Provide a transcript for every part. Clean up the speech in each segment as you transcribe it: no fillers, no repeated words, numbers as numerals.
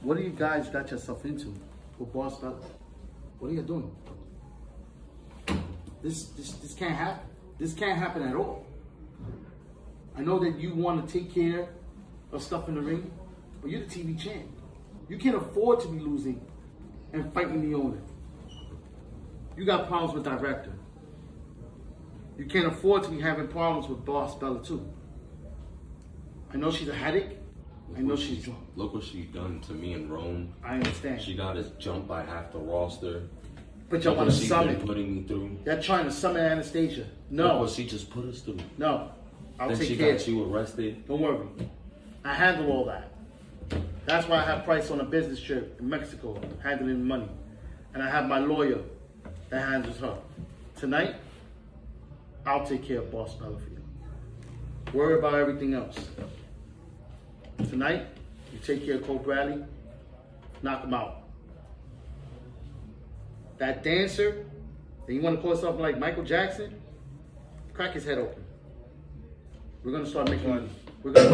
What do you guys got yourself into with Boss Bella? What are you doing? This can't happen. This can't happen at all. I know that you want to take care of stuff in the ring, but you're the TV champ. You can't afford to be losing and fighting the owner. You got problems with director. You can't afford to be having problems with Boss Bella too. I know she's a headache. I know she's drunk. Look what she done to me in Rome. I understand. She got us jumped by half the roster. But y'all want to summon. Been putting me through. They're trying to summon Anastasia. No. Look what she just put us through. No. I'll then take she care. got you arrested. Don't worry. I handle all that. That's why I have Price on a business trip in Mexico, handling money. And I have my lawyer that handles her. Tonight, I'll take care of Boss Bella for you. Worry about everything else. Tonight, you take care of Cole Bradley, knock him out. That dancer, that you want to call something like Michael Jackson, crack his head open. We're going to start making money. We're going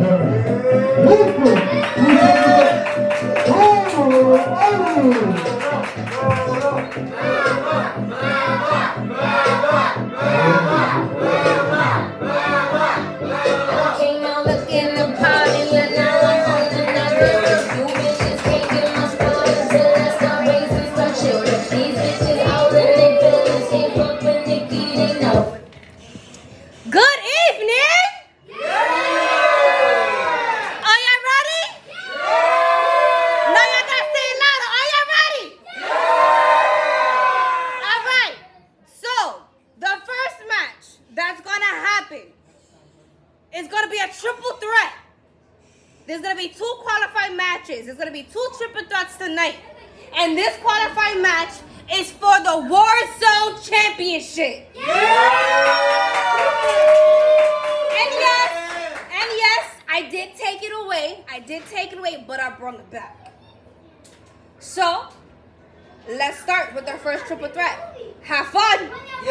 It's going to be a triple threat. There's going to be 2 qualifying matches. There's going to be 2 triple threats tonight. And this qualifying match is for the Warzone Championship. And yes, I did take it away. But I brought it back. So, let's start with our first triple threat. Have fun.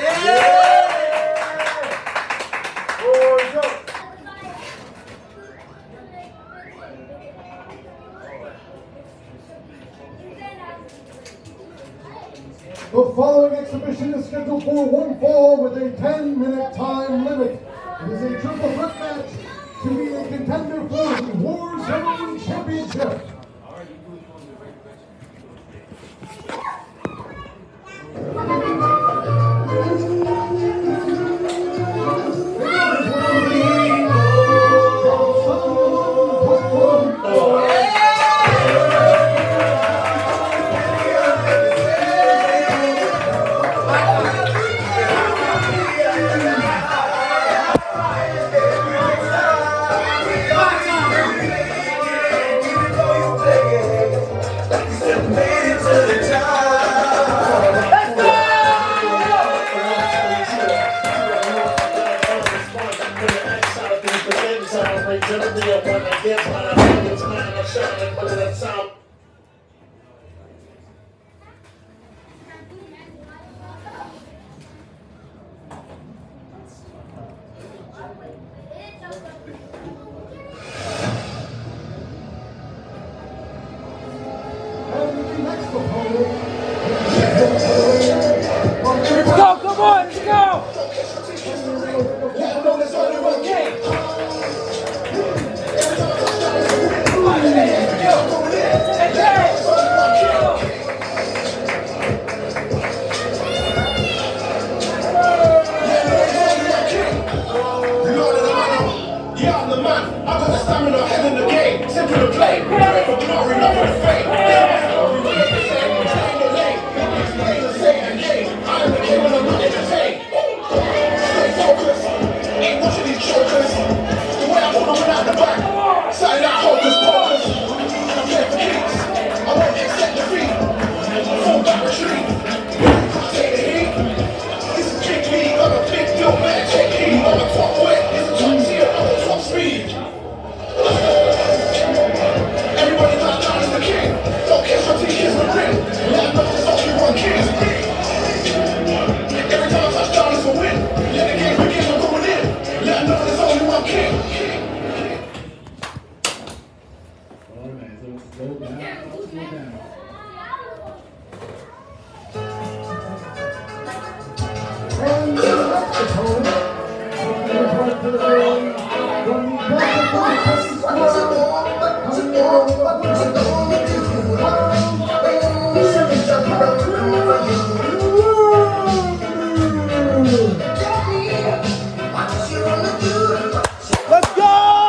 The following exhibition is scheduled for 1 fall with a 10-minute time limit. It is a triple threat match to be a contender for the Warzone Championship. Let's go, come on, let's go! Simple to play, from glory, not for the fame. And the next opponent is right to the ring from the Delta Tennis Squad. Let's go!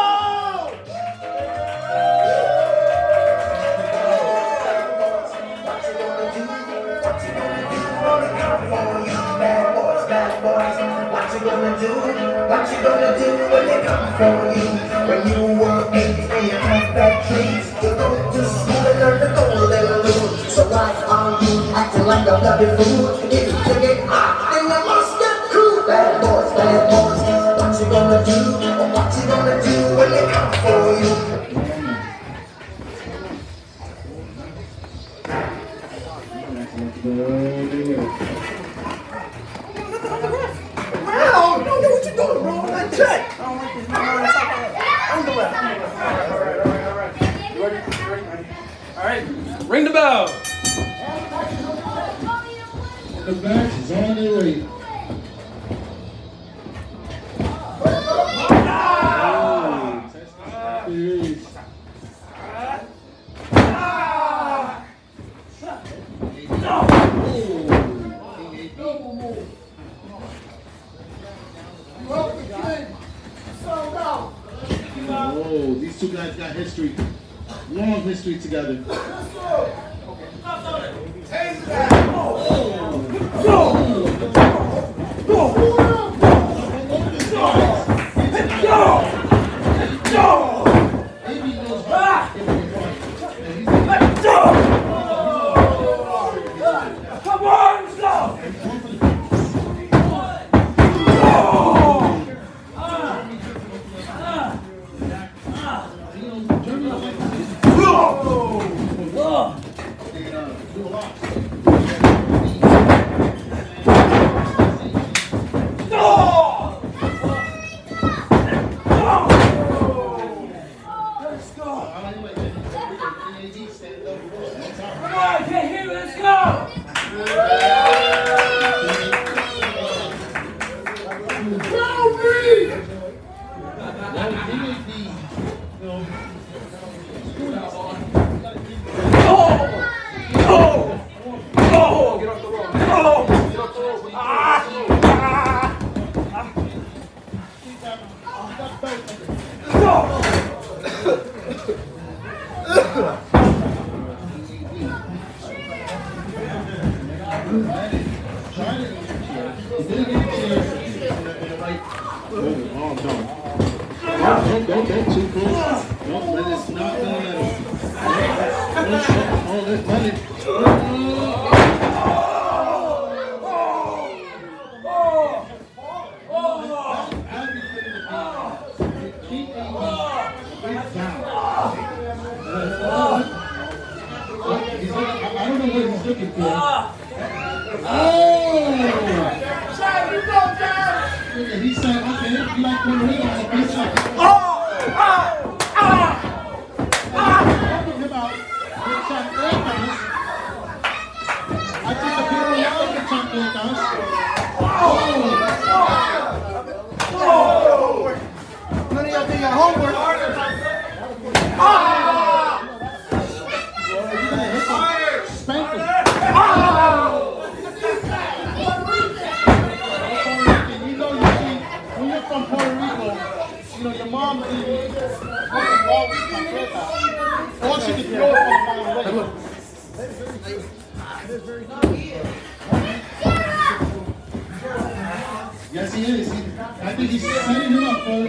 What you gonna do? What you gonna do when they come for you? When you were 8 and you had that trees, you go to school and learn the golden rule. So why are you acting like a bloody fool? If you get hot, then you must get cool. Bad boys, bad boys. What you gonna do? What you gonna do when they come for you? Alright, ring the bell. The match is on the way. Oh, these two guys got history, long history together. Don't too close. Don't let it not let it. Let it. I don't know what he's looking for. He said, okay, you like Puerto Rico, I'll be shot. I think the people love the chocolate dance. None of y'all did your homework. Spank them. From Puerto Rico, you know, your mom all she can throw it from the Yes, he is. I think he's setting him up for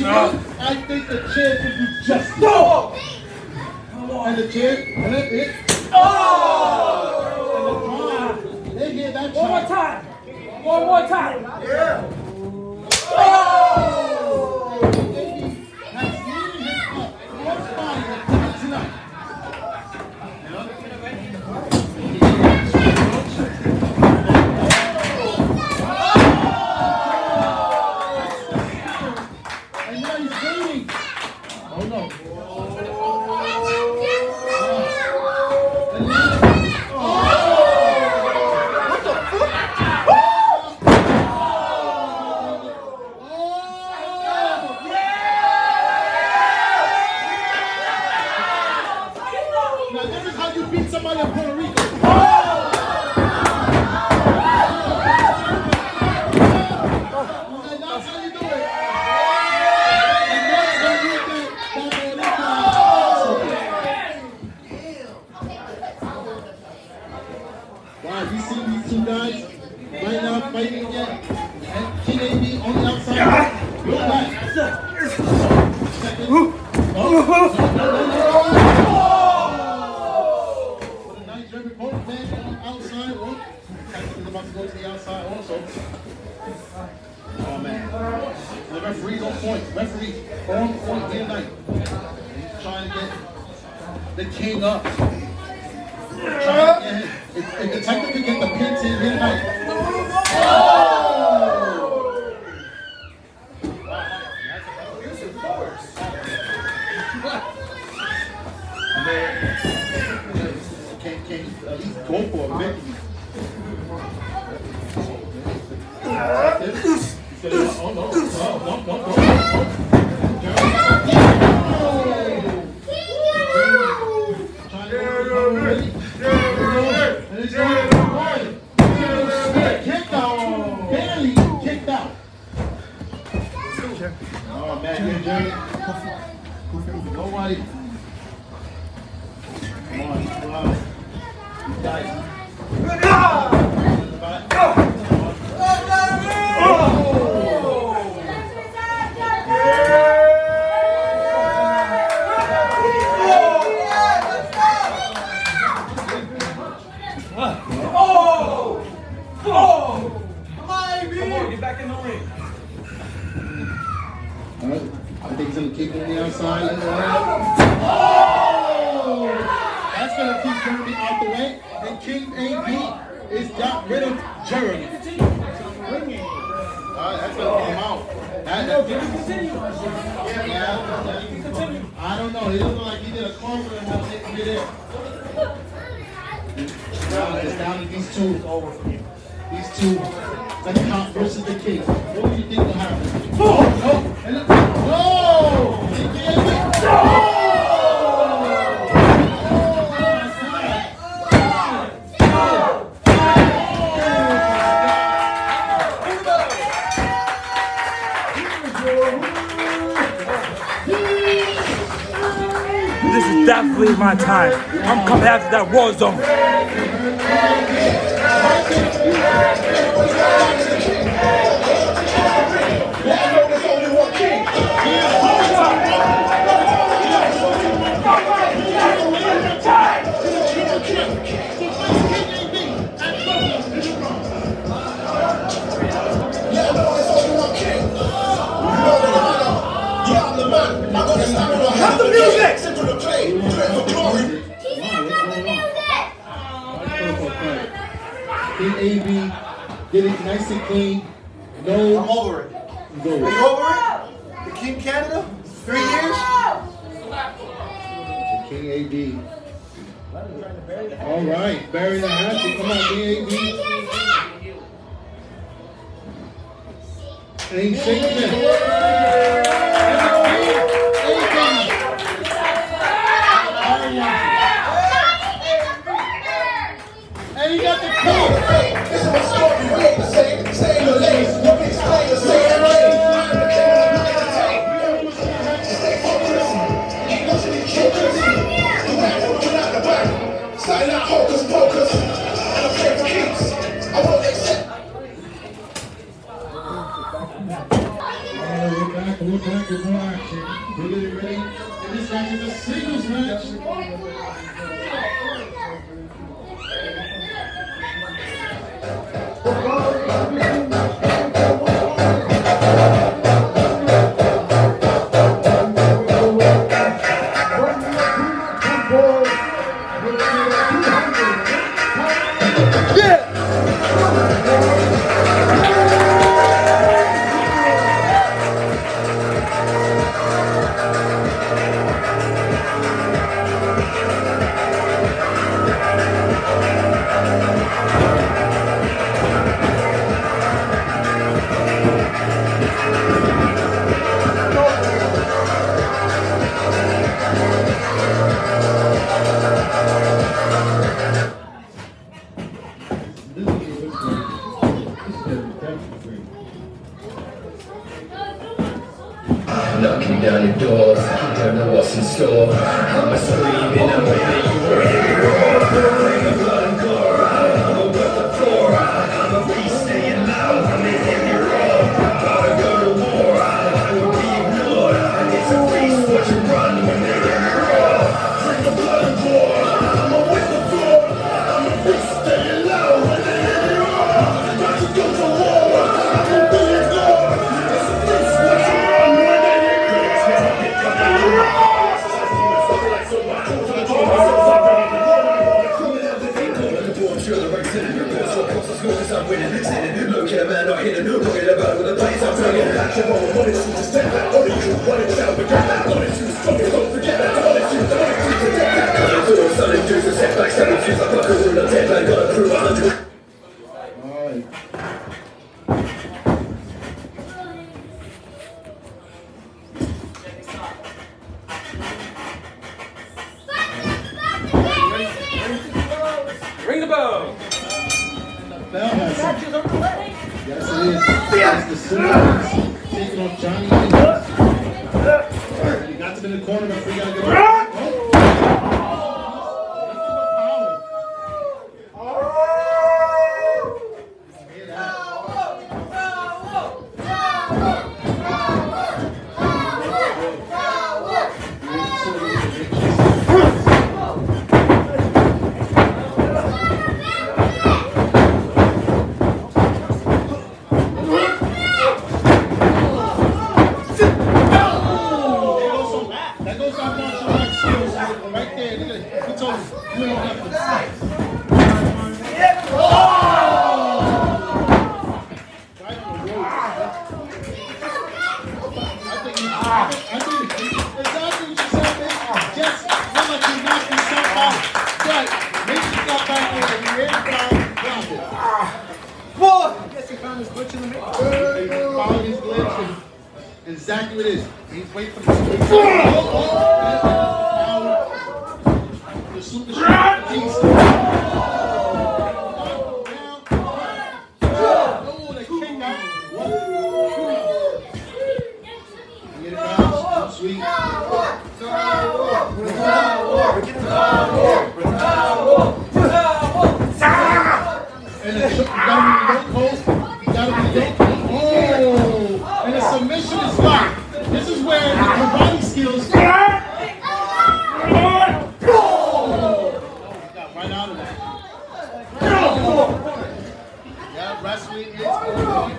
I think the chair can do justice. No! And the chair, and that's it. Oh! They hear that One more shot. time. One more time. Yeah. Oh! Somebody in Puerto Rico. That's how you do it. And that's how you get that wow, you see these two guys right now fighting again. And King AB on the outside. Look back. About to go to the outside also. Oh man. The referee's on point. Referee on point here tonight. He's trying to get the king up. If the Titan can get the pins in here tonight. Oh! Can he at least go for a victory? Oh man, here, Jerry. Nobody. Come on, wow. You guys. I think he's going to keep on the outside. Oh! That's going to keep Jeremy out the way. And King AB is got rid of Jeremy. That's going to come out. I don't know. He doesn't look like he did a carver and now taking it in. Now it's down to these two. These two. The cop versus the king. What do you think will happen? Oh! And no! He gave it! No! This is definitely my time. I'm coming after that war zone. Cut the music! King AB did it nice and clean. No, I'm over it. Go. Are you over it? The King Canada? 3 years? The King AB. All right, bury the hatchet. Come on, King AB. And he's shaking it. And he got the king. This is my story, we ain't the same. Stay in the lane, you can explain the same. I'm the king of the stay focused. Ain't nothing in chokers. You have to put out the back. Starting out hocus pocus. And I'm playing for keeps. I won't accept. All Really ready. And this match is a singles match. Knocking down the doors, you don't know what's in store. I'm a screaming, I'm waiting, you were here. Bring the blood and gore out, I'm a work the floor out. I'm a beast staying loud, I'm in heavy roar. About to go to war, I will be ignored. And it's a beast, watch it run when they hear me roar. Bring the blood and gore, I'm a whip the floor. I'm a beast staying loud when they hear me roar. About to go to war, I will be ignored. It's a beast, watch it run when they hear me roar. I'm winning, sitting, look at a man not hitting, look at a man with a place I'm bringing. Catch him on, wanted to step back, wanted to shout, but get back, wanted to stop it, don't forget that, wanted to forget that. Coming through, sudden dudes and setbacks, seven views, like a rule of 10, man, got a crew, 100. Ring the bell. Bell has something. Yes, it is. It's the Simmons taking off Johnny Hendricks. You got to be in the corner before you got to get off. Exactly what it is. He's waiting for the super shot. Oh, they came out. Get it out. Sweet. And you gotta be yoke. You gotta be yoke. Oh, and the submission is locked. This is where the body skills. Got right out of that. Yeah, wrestling is over.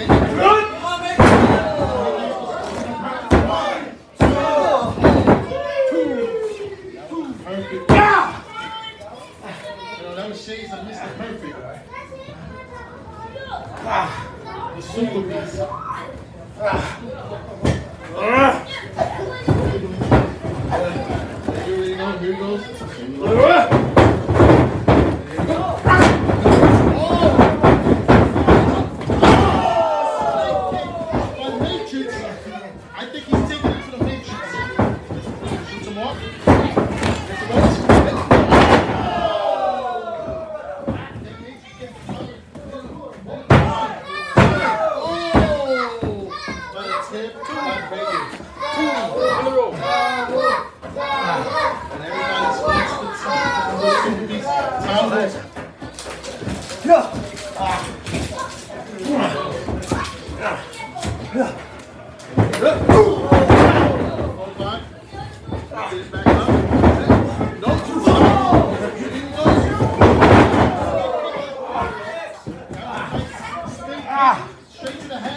Perfect. That was shades of Mr. Perfect. The super beast. You already know, here he goes. Matrix. I think he's taking it to the Matrix. Shoots him off. Gets him off. Straight to the head.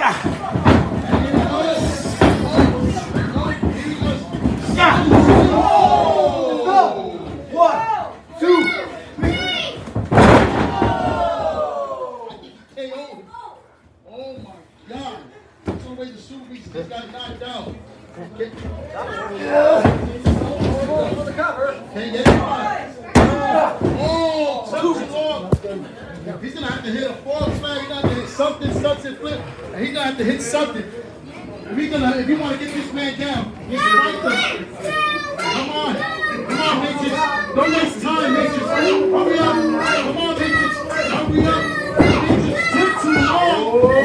He's gonna have to hit a false flag. He's gonna have to hit something, sunset flip, and he's gonna have to hit something. If you want to get this man down, he's right there. Come on, Matrix. Don't waste time, Matrix. Hurry up. Come on, Matrix. Hurry up. Matrix took too long.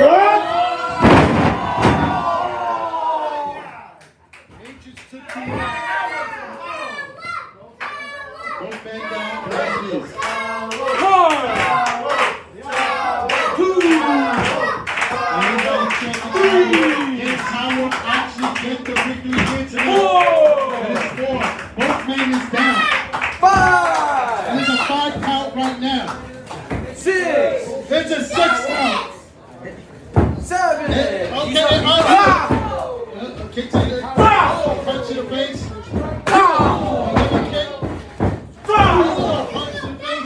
Matrix took too long. Don't bang down. There it is. Get the victory here tonight. That is 4. Both men is down. 5. And it's a 5 count right now. 6. It's a 6 count. 7. Okay, kick to the punch to the face. Another kick. Punch to the face.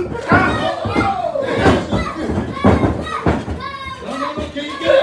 No, can you get it?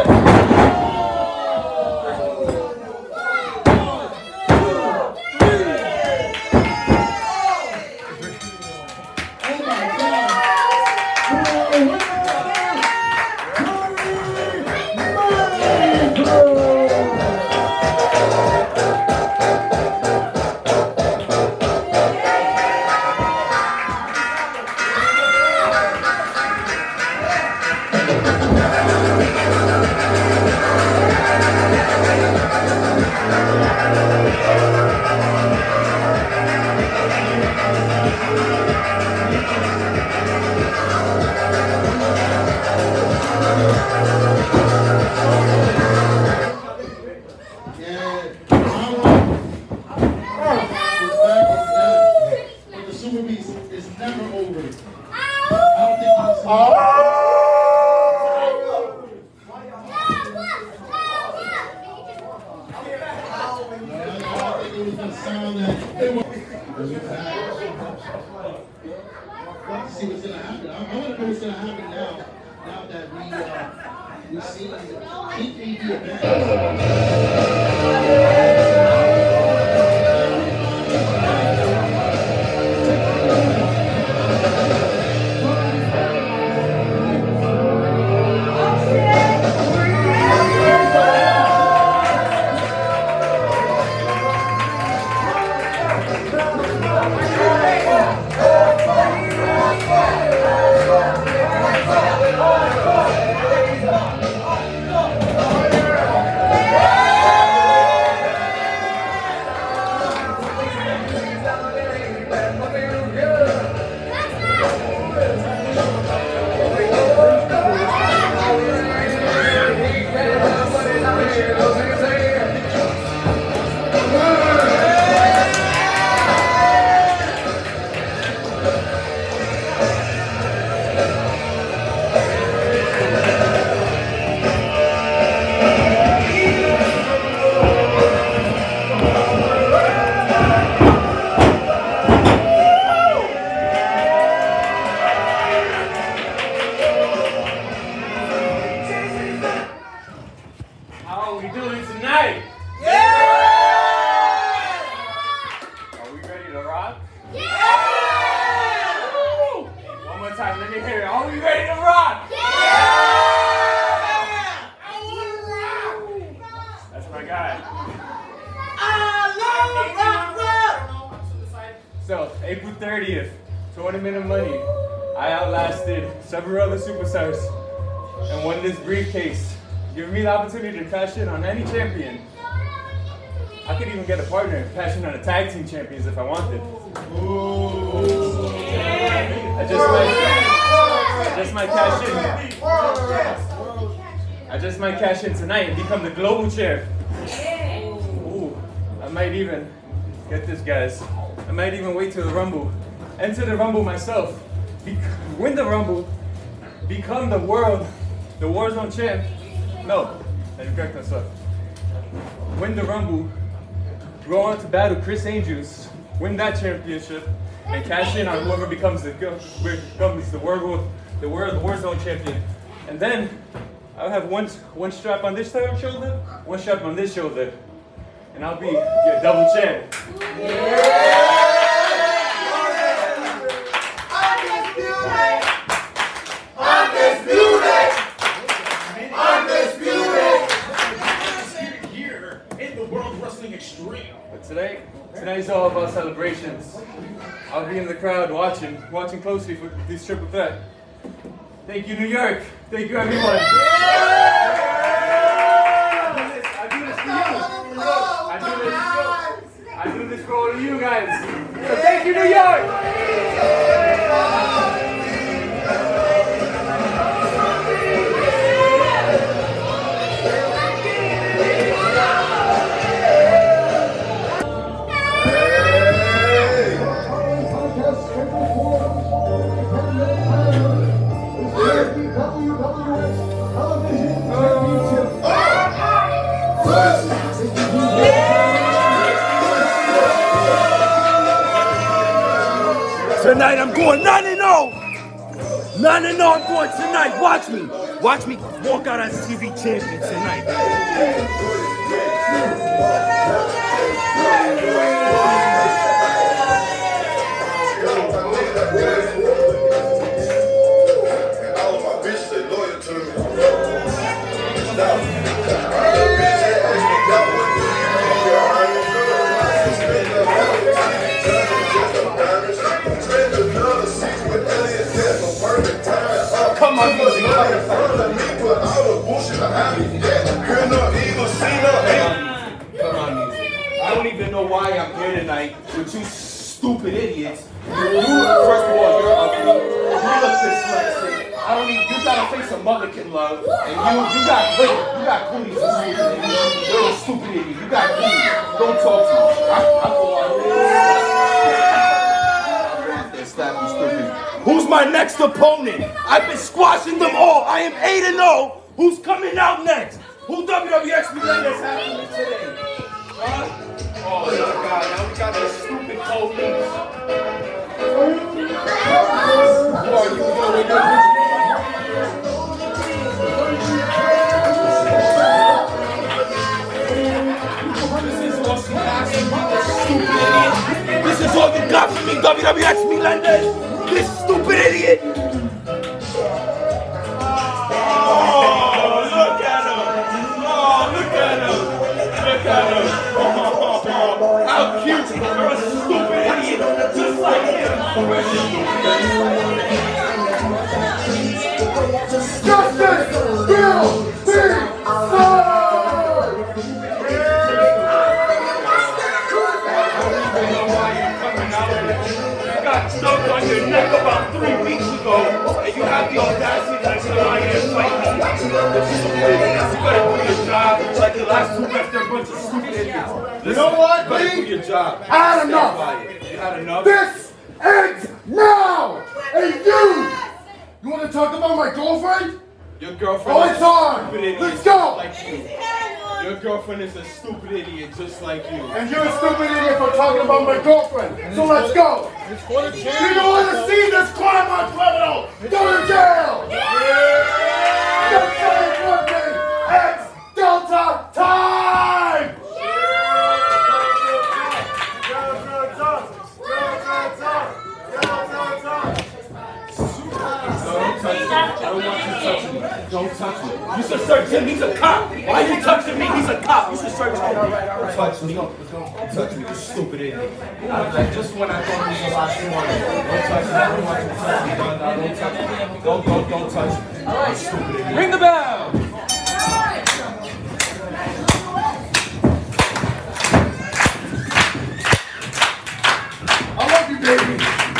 See what's gonna happen. I want to know what's gonna happen now that we see the event. So, April 30th, 20-minute money. I outlasted several other superstars and won this briefcase, giving me the opportunity to cash in on any champion. I could even get a partner and cash in on a tag team champions if I wanted. I just might cash in tonight and become the global champ. Ooh, I might even, get this guys, I might even wait till the Rumble, enter the Rumble myself, win the Rumble, become the world the Warzone champ, no, I didn't correct myself. Win the Rumble, go on to battle Chris Angels, win that championship, and cash in on whoever becomes the Warzone champion. And then I'll have one strap on this shoulder, one strap on this shoulder, and I'll be your double champ. But tonight's all about celebrations. I'll be in the crowd watching closely for this triple threat. Thank you, New York. Thank you, everyone. I do this for you. I do this for all of you guys. So thank you, New York. Tonight I'm going 9-0. 9-0 I'm going tonight. Watch me. Watch me walk out as TV champion tonight. All of my bitches, they loyal to me. Come on, music. I don't even know why I'm here tonight with you stupid idiots. First of all, you're ugly. You look dyslexic. I don't even. You got a face a mother can love, and you got cooties. You're a stupid idiot. You got cooties. Don't talk to me. I'll go out there. Slap you stupid. Who's my next opponent? I've been squashing them all. I am 8-0. Who's coming out next? Who WWX Melendez happening today? Huh? Oh my God! Now we got this stupid police. Who are you? This is all she has to be, this stupid idiot. This is all you got for me, WWX Melendez. This stupid idiot. How cute! You're a stupid idiot, just like him. Justice will be served! You got stuck on your neck about 3 weeks ago, and you have the audacity to come out here and fight me. You better do your job like the last two left. They're a bunch of stupid idiots. You know what, You better do Lee? your job. I had enough. You had enough? This ends now! And you want to talk about my girlfriend? Your girlfriend Oh, is it's a on! stupid idiot Let's just go! like you. Your girlfriend is a stupid idiot just like you. And you're a stupid idiot for talking about my girlfriend. So let's go! It's for the You champion. don't want to see this crime on criminal! Go to jail! Next time, Monday, X Delta time! Don't touch me. You should search him. He's a cop. Why are you touching me? He's a cop. You should search him. Don't touch me. Don't touch me. You stupid idiot. Just when I thought he was the last one. Don't touch me. I don't want you to touch me. Don't touch me. Don't touch me. You stupid idiot. Ring the bell. I love you, baby!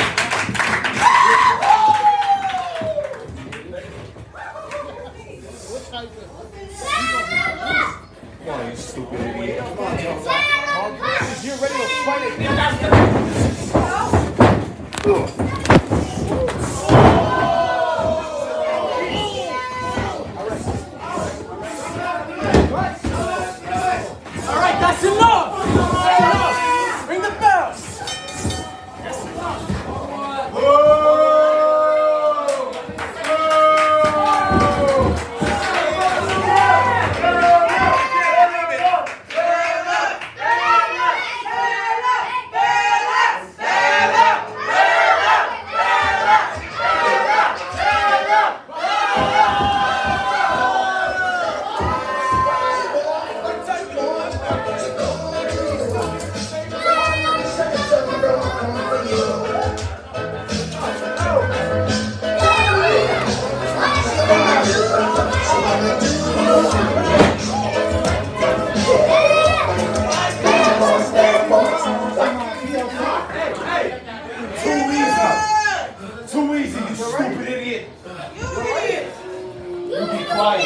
Come on, you stupid idiot. You're ready to fight it.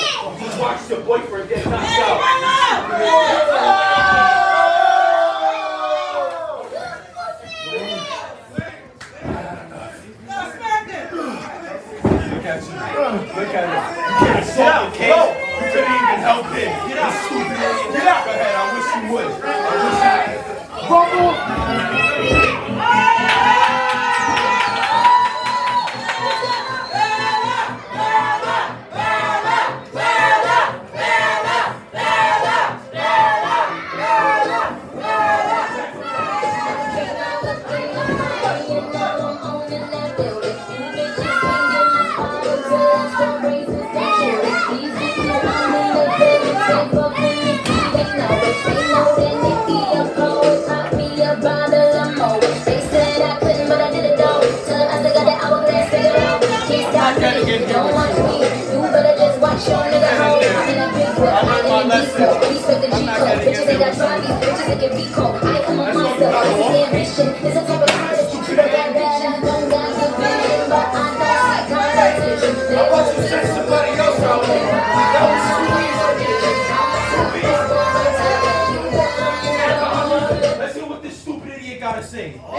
Just watch your boyfriend get knocked out. Look at you. Look at him. You can't kid. You couldn't even help him. Get out, stupid idiot. Get out. Go ahead. I wish you would. Let's hear what this stupid idiot gotta say. That's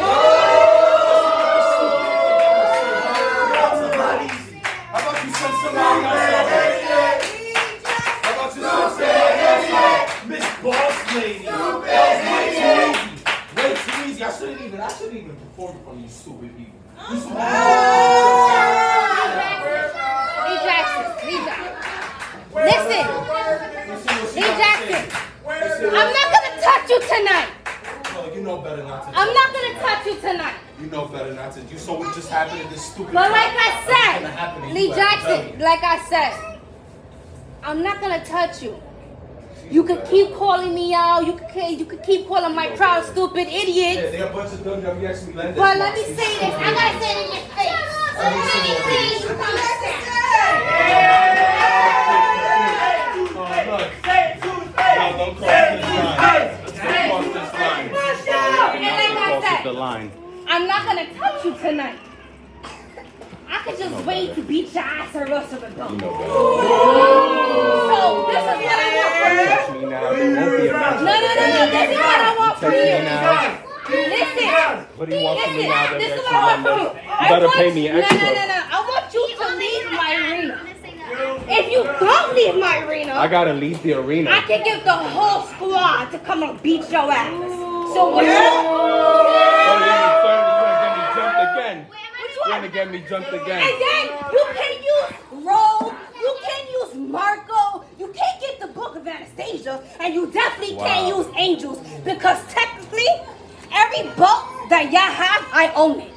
a lot easy. How about you send somebody else out? How about you send somebody else out? Miss Boss Lady. That was way too easy. Way too easy. I shouldn't even perform from you stupid people. Lee Jackson. Listen. Lee Jackson. I'm not gonna touch you tonight. No, you know better not to. I'm not gonna touch you tonight. You know better not to. You saw what just happened in this stupid. But like I said, said, Lee Jackson, like I said, I'm not gonna touch you. You can keep calling me out. You can keep calling my crowd stupid idiots. Yeah, they're a bunch of WWX lenders. But let me say this. I gotta say it in your face. Don't cross this line. I'm not gonna touch you tonight. I could just wait to beat your ass or else of a gun. So this is what I want from you. No. This is what I want from you. Listen. What do you want from me now? This is what I want from you. You better pay me extra. No. I want you to leave my arena. If you don't leave my arena, I gotta leave the arena. I can get the whole squad to come and beat your ass. So what you You're gonna get me jumped again. And then you can use Roll, you can use Marco, you can't get the Book of Anastasia, and you definitely can't use Angels because technically, every boat that y'all have, I own it.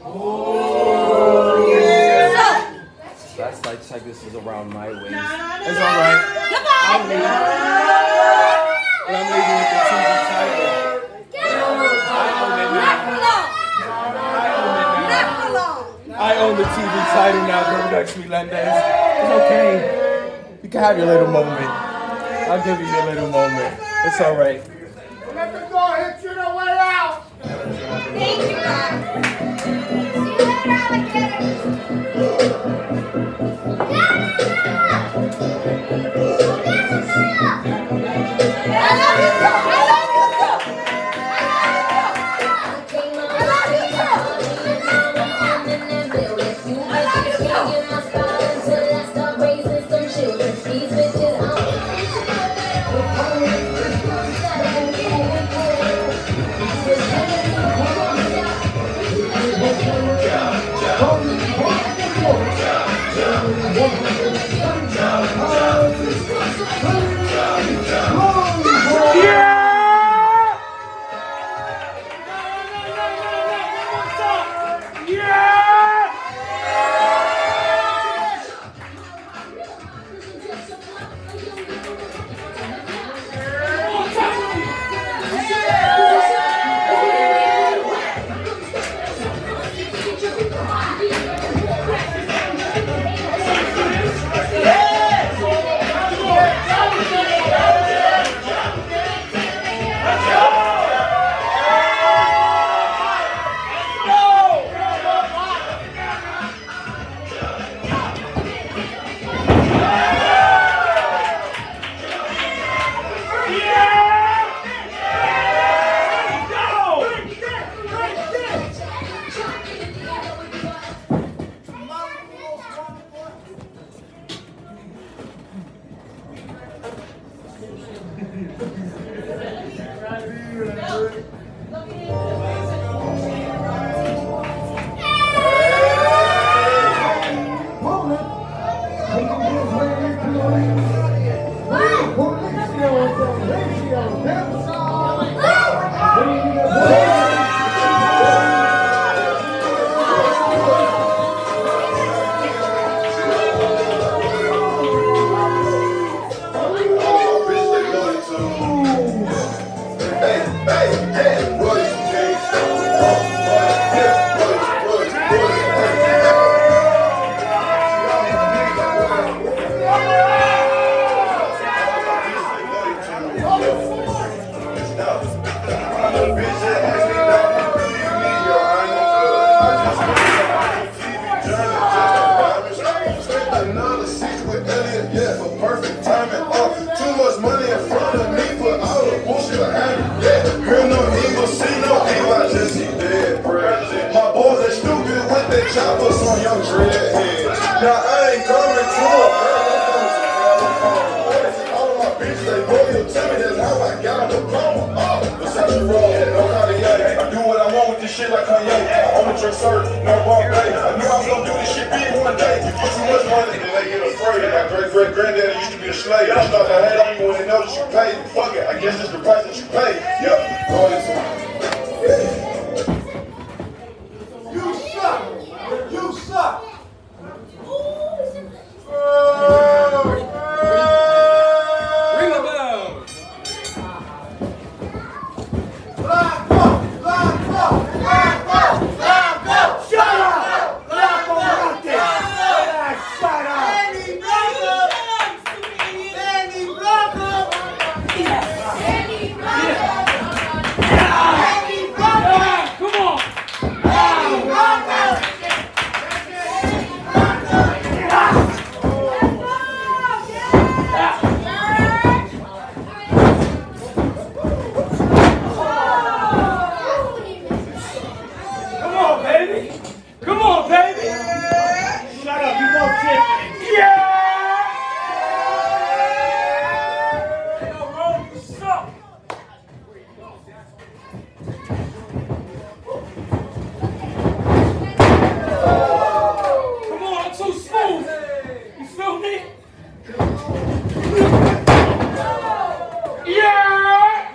So that's like this is around my way. It's alright. Goodbye. I'm leaving with the TV title. I own the TV title now, WWX Melendez. It's okay. You can have your little moment. I'll give you your little moment. It's alright. Let the door hit you the way out. Thank you, guys. Choppers on your dreadheads. Now I ain't coming to a all of my bitches, they loyal to me. That's how I got a diploma. Besides the fraud, no Kanye. I do what I want with this shit like Kanye. I'm a drink surf, no Bombay. I knew I was gonna do this shit big one day. You get too much money, then they get afraid. My great-great-granddaddy used to be a slave. I thought I had on you when they know that you paid. Fuck it, I guess it's the price that you pay. Yep, loyal to me. You suck! Ring the bell! Blanco! Shut up! Blanco, shut up! Danny Blanco! Danny Blanco! Come on! Danny Blanco! Come on, baby! Shut up, you know chicken. Yeah! Yo, Rome, you suck! Come on, I'm too smooth! You feel me? Yeah!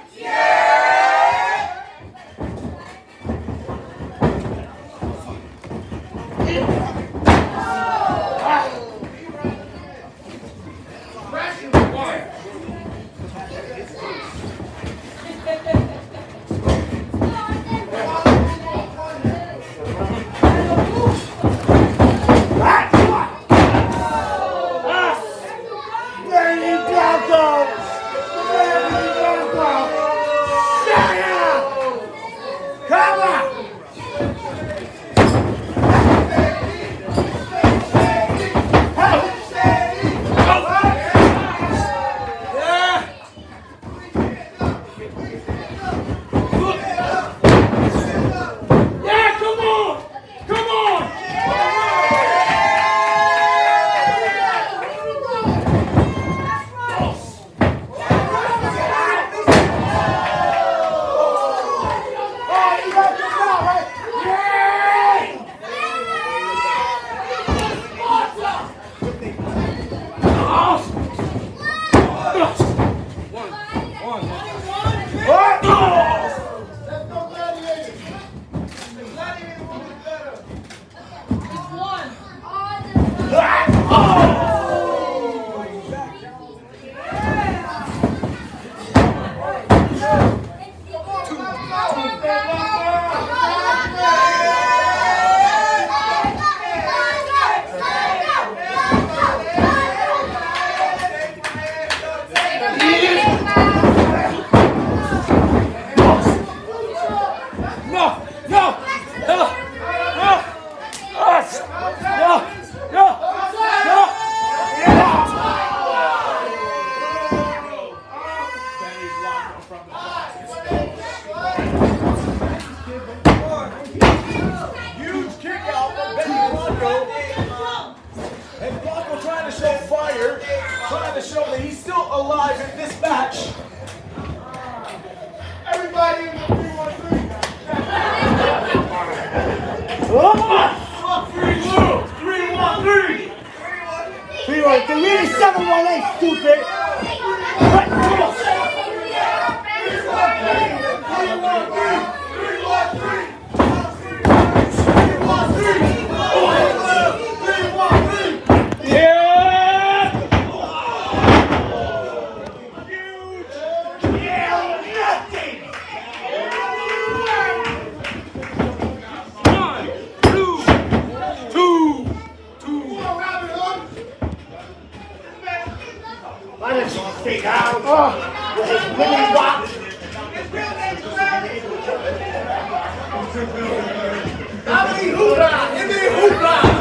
Trying to show that he's still alive in this match. Everybody in the 3-1-3. Oh! 3-1-3. 3-1-3. We need 7-1-8, stupid. Right, come on. 3-1-3. Yeah! Nothing! 1, 2, 2. Why did you stay down? Oh, with his winning watch. Emily Hoopla! Emily Hoopla!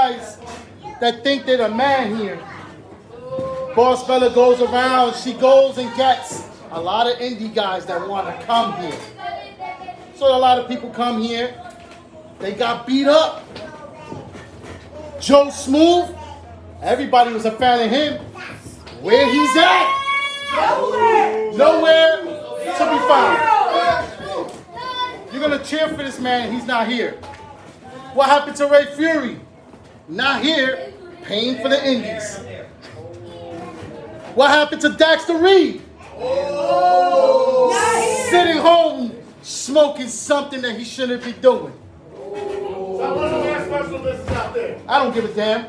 guys that think they're the man here. Boss Bella goes around, she goes and gets a lot of indie guys that want to come here. So a lot of people come here, they got beat up. Joe Smooth, everybody was a fan of him. Where he's at? Nowhere to be found. You're gonna cheer for this man, he's not here. What happened to Ray Fury? Not here, paying for the indies. What happened to Daxter Reed? Sitting home smoking something that he shouldn't be doing. I don't give a damn.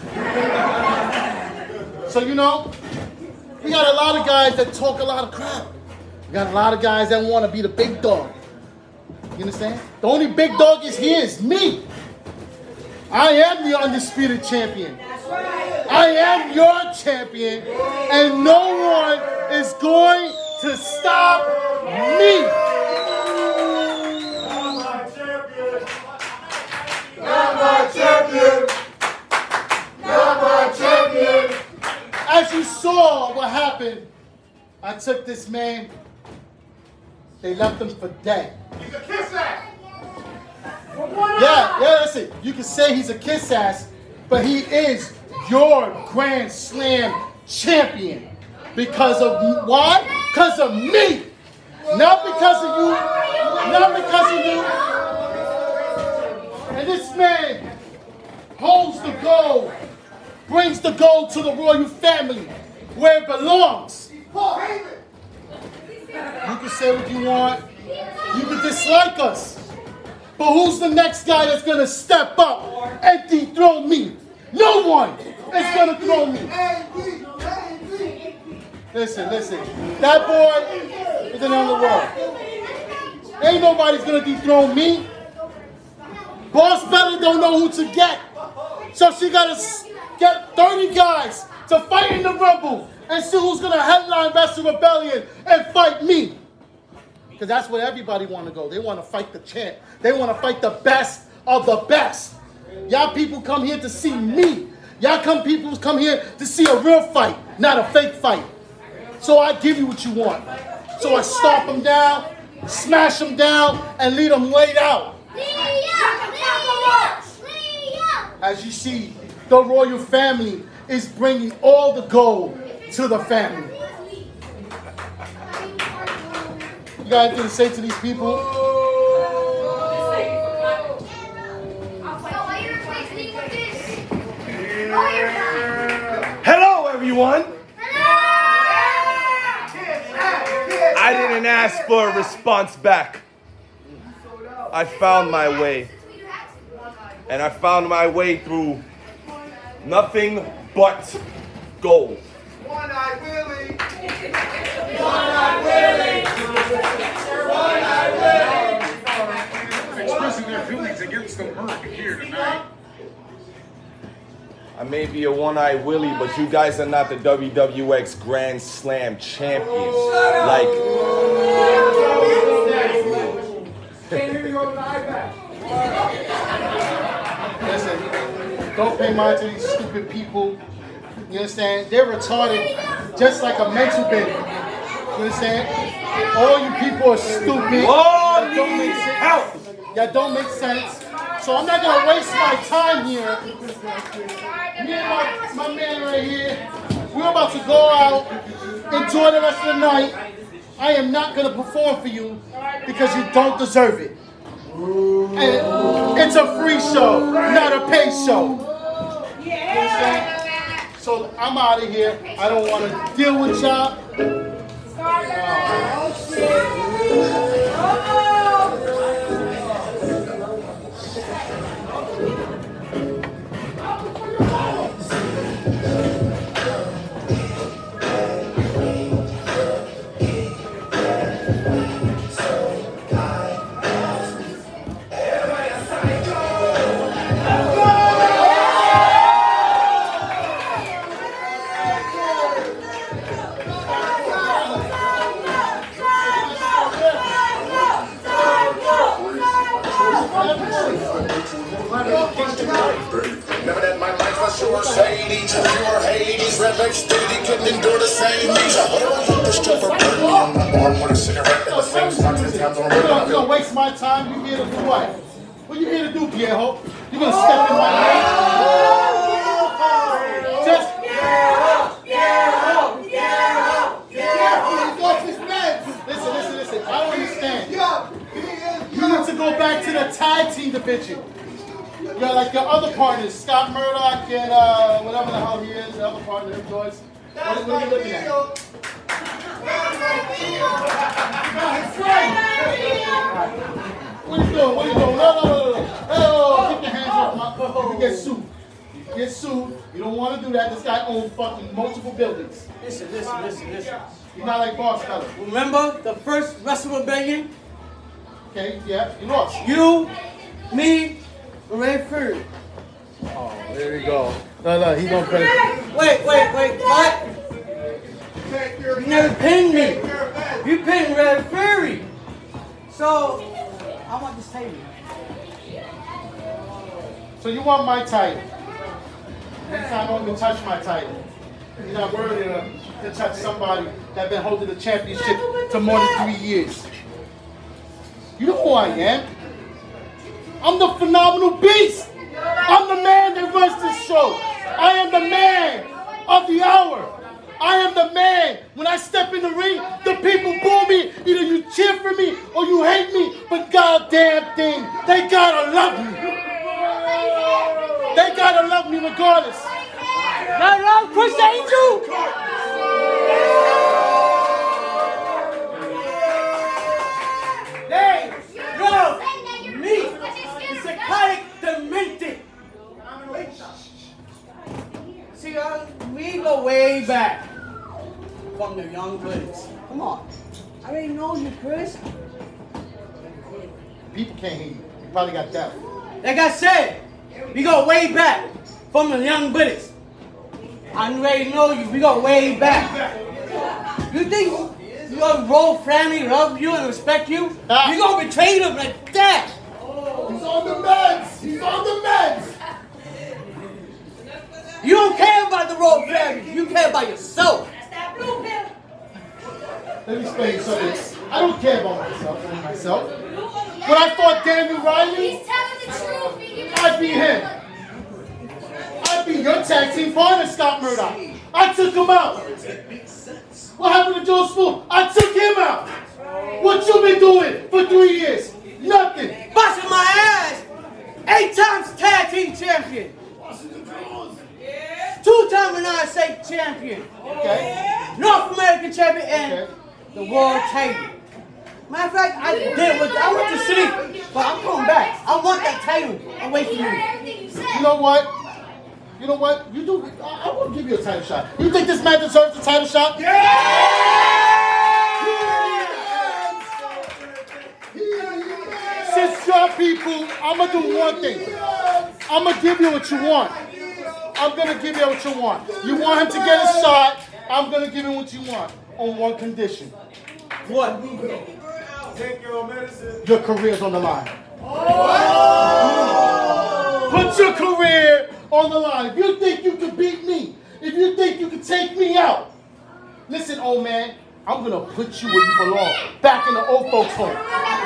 So you know, we got a lot of guys that talk a lot of crap. We got a lot of guys that want to be the big dog. You understand? The only big dog is here is me. I am the undisputed champion. I am your champion, and no one is going to stop me. Not my champion. Not my champion. As you saw what happened, I took this man. They left him for dead. He's a kiss ass. Yeah, that's it. You can say he's a kiss ass, but he is your Grand Slam champion. Because of why? Because of me. Not because of you. Not because of you. And this man holds the gold, brings the gold to the royal family where it belongs. You can say what you want. You can dislike us. But who's the next guy that's going to step up and dethrone me? No one is going to throw me. Listen. That boy is in another world. Ain't nobody's going to dethrone me. Boss Bella don't know who to get. So she got to get 30 guys to fight in the Rumble and see who's going to headline Wrestle Rebellion and fight me. Because that's where everybody want to go. They want to fight the champ. They want to fight the best of the best. Y'all people come here to see me. People come here to see a real fight, not a fake fight. So I give you what you want. So I stomp them down, smash them down, and leave them laid out. As you see, the royal family is bringing all the gold to the family. You got anything to say to these people? Hello, everyone. I didn't ask for a response back. I found my way. And I found my way through nothing but gold. One-Eye Willie. One-Eye Willie. One-Eye Willie. Expressing their feelings against the murder here tonight. I may be a one-eye Willie, but you guys are not the WWX Grand Slam champions. Like, listen, don't pay mind to these stupid people. You understand? They're retarded, just like a mental baby. You understand? All you people are stupid. all Don't make need sense. help. That don't make sense. So I'm not gonna waste my time here. Me and my man right here, we're about to go out, enjoy the rest of the night. I am not gonna perform for you because you don't deserve it. And it's a free show, not a paid show. You understand? So I'm out of here. I don't want to deal with y'all. like steady, couldn't endure the same nature. This trip for burning, I'm with a cigarette in the same spot as times on You gonna waste my time? You here to do what? What you here to do, Viejo? You gonna step in my lane? Just Listen. I don't understand. You need to go back to the tag team division. You're like your other partners, Scott Murdoch and whatever the hell he is, the other partner, him Joyce. What are you looking at? What are you doing? No. Oh, keep your hands off my. You get sued. Get sued. You don't want to do that. This guy owns fucking multiple buildings. Listen. You're not like Boss Fella. Remember the first Wrestle Rebellion? Okay, yeah, you lost. You, me, Ray Fury. Oh, there you go. No, he don't play. Wait, what? You never pinned me. You pinned Ray Fury. So, I want this title. So you want my title? Next time don't even touch my title. You're not worthy enough to touch somebody that's been holding the championship for more than 3 years. You know who I am? I'm the phenomenal beast. I'm the man that runs this show. I am the man of the hour. I am the man. When I step in the ring, the people boo me. Either you cheer for me or you hate me. But goddamn thing, they gotta love me. They gotta love me regardless. No, Chris Angel. Hey, yo, me, the psychotic demented. See, we go way back from the young Bullets. Come on, I already know you, Chris. People can't hear you. You probably got deaf. Like I said, we go way back from the young Bullets. I already know you. We go way back. You think your whole family love you and respect you? You gonna betray them like that? He's on the meds. He's on the meds. You don't care about the royal family. You care about yourself. Let me explain something. I don't care about myself. When I fought Daniel Riley, I'd be him. I'd be your tag team partner, Scott Murdoch. I took him out. What happened to Joe Spoon? I took him out. What you been doing for 3 years? Nothing. Busting my ass. 8 times tag team champion. 2-time United States champion. Okay. North American champion and the world title. Matter of fact, I went to sleep, but I'm coming back. I want that title away from you. You know what? You do. I won't give you a title shot. You think this man deserves a title shot? Yeah! Since y'all people, I'm gonna do one thing. I'm gonna give you what you want. I'm gonna give you what you want. You want him to get a shot? I'm gonna give him what you want on one condition. What? Take your medicine. Your career's on the line. Put your career on the line. If you think you can beat me, if you think you can take me out, listen, old man, I'm gonna put you where you belong, back in the old folks' home.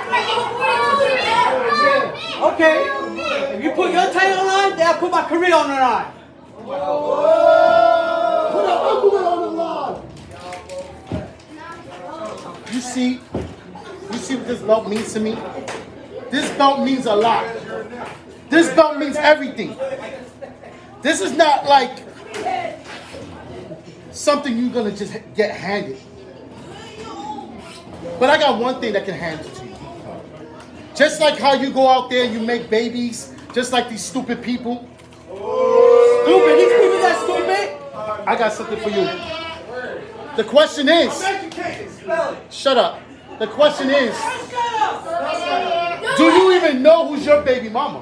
Okay. If you put your title on the line, then I put my career on the line. Put our underwear on the line. You see what this belt means to me? This belt means a lot. This belt means everything. This is not like something you're gonna just get handed. But I got one thing that can hand it to you. Just like how you go out there and you make babies, just like these stupid people. Stupid? These people that stupid? I got something for you. The question is, shut up. The question is, do you even know who's your baby mama?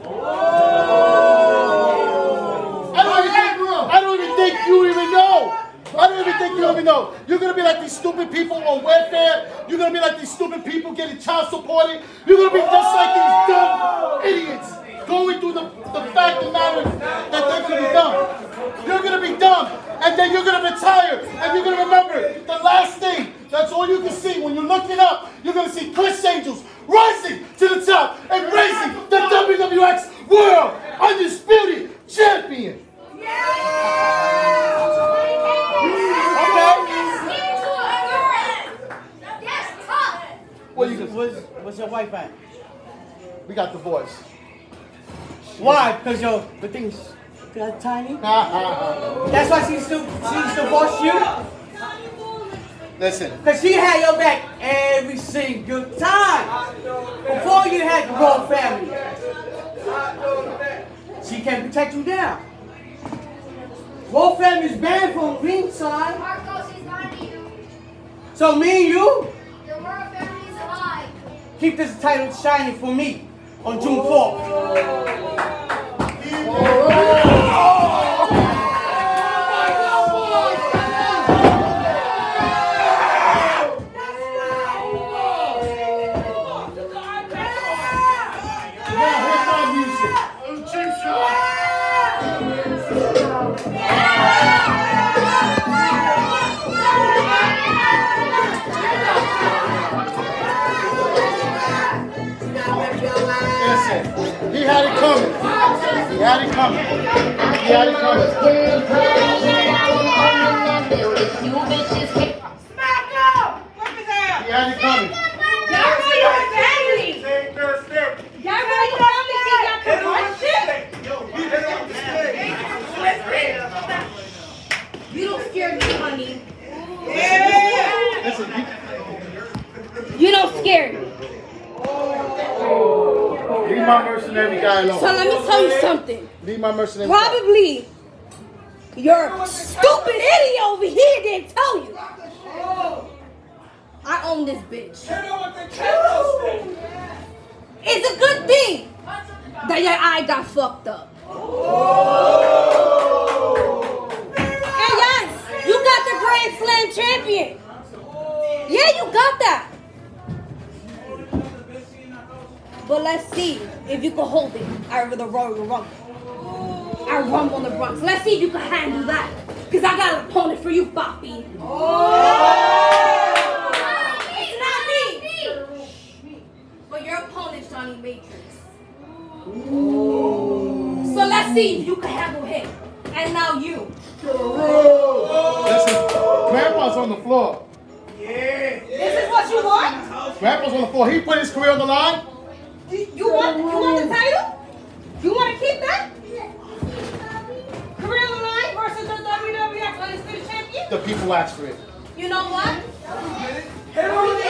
I don't even think you even know. I don't even think you even know. You're going to be like these stupid people on welfare. You're going to be like these stupid people getting child supported. You're going to be just like these dumb idiots going through the fact of the matter that they're going to be dumb. You're going to be dumb. and then you're gonna retire, and you're gonna remember the last thing. That's all you can see. When you're looking up, you're gonna see Chris Angels rising to the top and raising the WWX World Undisputed Champion. What's your wife at? We got the voice. Why? Because the thing's tiny? That's why she's still divorced you? Listen. Because she had your back every single time. Before you had the whole family. She can protect you now. Whole family's banned from ringside. Marcos, he's lying to you. So me and you? The royal family is alive. Keep this title shining for me on June 4th. He had it coming. He had it coming. He had it coming. Smack him! Whip his ass! He had it coming. Y'all know your family! Y'all know your family think y'all can run shit? You don't scare me, honey. Listen, You don't scare me. leave my mercenary guy alone. So let me tell you something. Leave my mercenary guy. Probably your stupid idiot over here didn't tell you. I own this bitch. It's a good thing that your eye got fucked up. And yes, you got the Grand Slam champion. Yeah, you got that. But let's see if you can hold it over the Royal Rumble. I rumble on the Bronx. Let's see if you can handle that. Because I got an opponent for you, Poppy. It's not me. But your opponent's Johnny Matrix. So let's see if you can handle him. And now you. Listen, Grandpa's on the floor. This is what you want? Grandpa's on the floor. He put his career on the line. You want the title? You want to keep that? Career on the line versus the WWF Undisputed Champion? The people asked for it. You know what? You didn't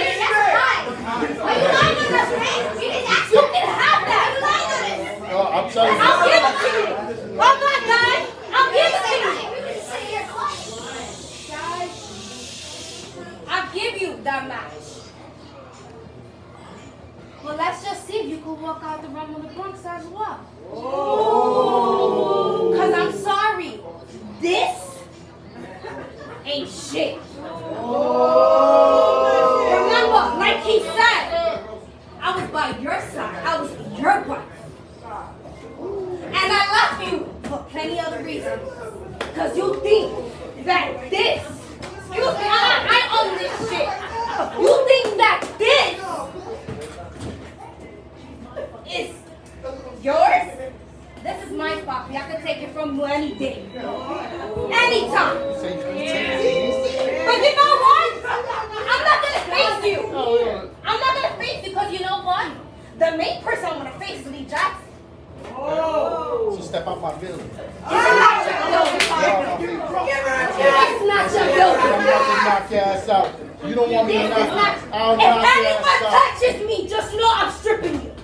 ask You can have that. I'm telling you. I'll give it to you. Hold on, guys. I'll give it to you. I'll give you that match. Well, let's just see if you can walk out the Rumble in the Bronx as well. Because I'm sorry. This ain't shit. Remember, like he said, I was by your side. I was your wife. And I left you for plenty other reasons. Because you think that this, excuse me, I own this shit. You think that this is yours? This is my property. I can take it from you any day. Anytime. But you know what? I'm not going to face you. I'm not going to face you because you know what? The main person I'm going to face is Lee Jackson. So step out my building. It's not your building. It's not your building. I'm about to knock your ass out. You don't want me to knock you. I'll knock If your ass anyone out. touches me, just know I'm stripping you.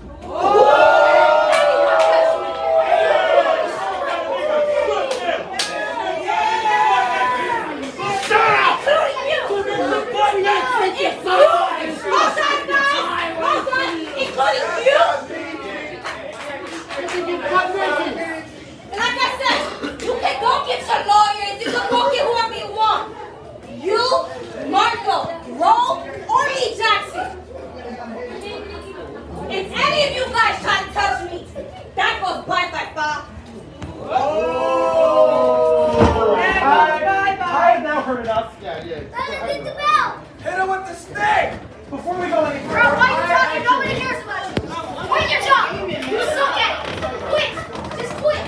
Like I said, you can go get your lawyers, you can go get whoever you want. You, Marco, Roll, or Lee Jackson. If any of you guys try to touch Hit the bell. Hit him with the stick! Before we go any Bro, further, why are you talking? Nobody cares about you. Quit your job. You suck at it. Quit. Just quit.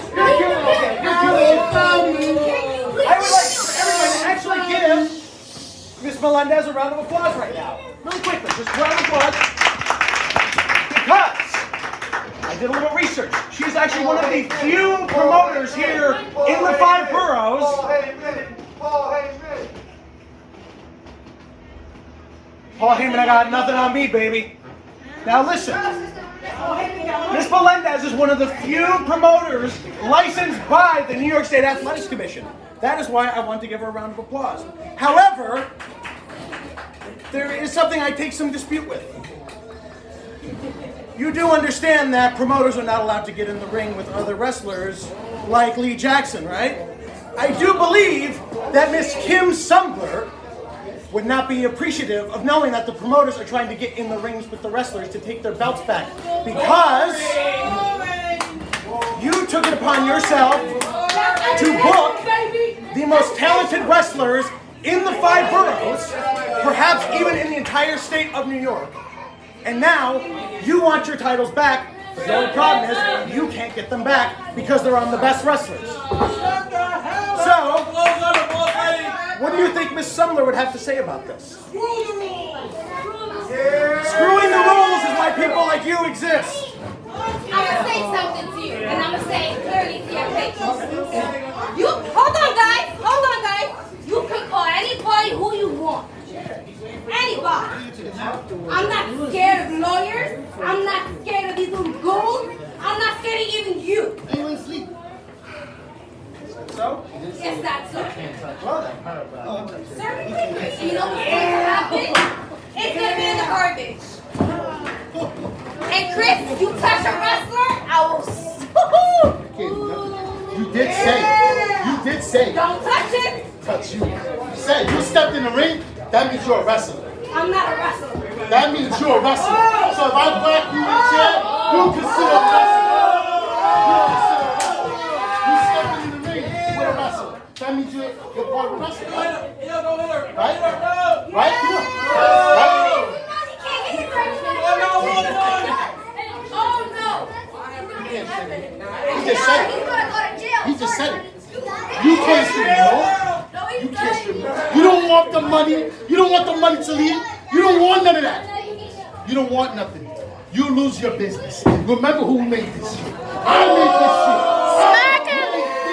I would like for everyone to actually give Miss Melendez a round of applause right now. Really quickly, just a round of applause. Because I did a little research. She's actually one of the few promoters here in the 5 boroughs. Paul Heyman, I got nothing on me, baby. Now listen. Miss Melendez is one of the few promoters licensed by the New York State Athletics Commission. That is why I want to give her a round of applause. However, there is something I take some dispute with. You do understand that promoters are not allowed to get in the ring with other wrestlers like Lee Jackson, right? I do believe that Miss Kim Sumler would not be appreciative of knowing that the promoters are trying to get in the rings with the wrestlers to take their belts back, because you took it upon yourself to book the most talented wrestlers in the 5 boroughs, perhaps even in the entire state of New York. And now you want your titles back, but the only problem is you can't get them back because they're on the best wrestlers. So, what do you think Miss Sumler would have to say about this? Screwing the rules is why people like you exist. I'm gonna say something to you, and I'm gonna say it clearly to your face. You hold on, guys. You can call anybody who you want. Anybody. I'm not scared of lawyers. I'm not scared of these little ghouls. I'm not scared of even you. Anyone sleep? So? Yes, that's so. Sir, you know what's going to happen? It's going to be in the garbage. And Chris, you touch a wrestler, I will. You did say. You did say. Don't touch it. Touch you. You said you stepped in the ring. That means you're a wrestler. I'm not a wrestler. That means you're a wrestler. So if I black you in the chair, you consider a wrestler. You stepped in the ring with a wrestler. That means you're part of a wrestler. Right? Right? Right? He just said it. He just said it. You can't say no. You can't say no. You don't want the money. You don't want the money to leave. You don't want none of that. You don't want nothing. You lose your business. Remember who made this shit. I made this shit. Smack him.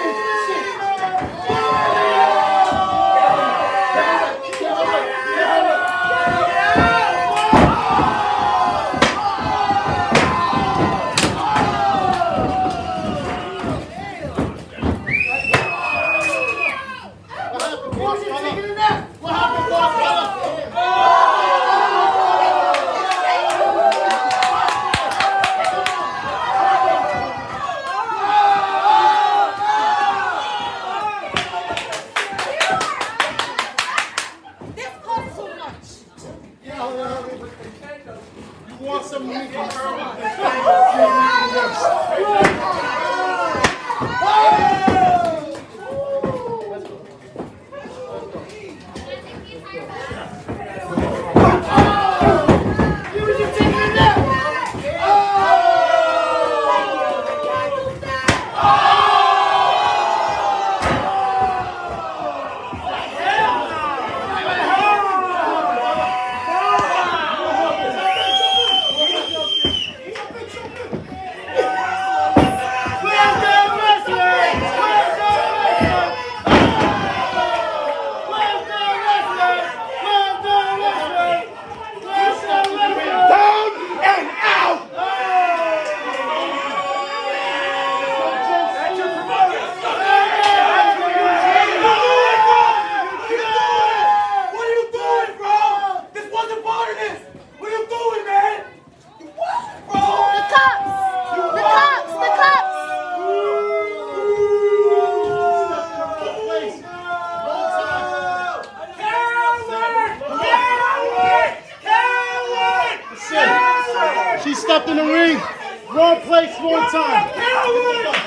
She stepped in the ring. Wrong place, wrong time.